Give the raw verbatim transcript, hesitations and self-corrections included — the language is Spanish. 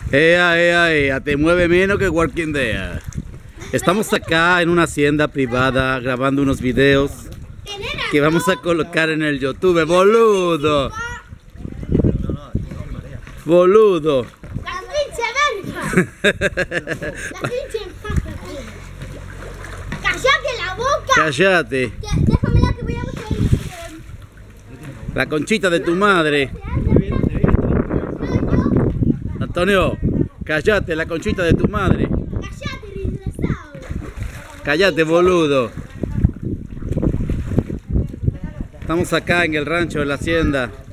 Ea, ea, ea, te mueve menos que Walking Dead. Estamos acá en una hacienda privada grabando unos videos que vamos a colocar en el YouTube. ¡Boludo! ¡Boludo! La pinche verga. La pinche paja. ¡Cállate la boca! ¡Cállate! Déjame la que voy a buscar el... La conchita de tu madre. Antonio, cállate, la conchita de tu madre. ¡Cállate, dinosaurio! Cállate, boludo. Estamos acá en el rancho de la hacienda.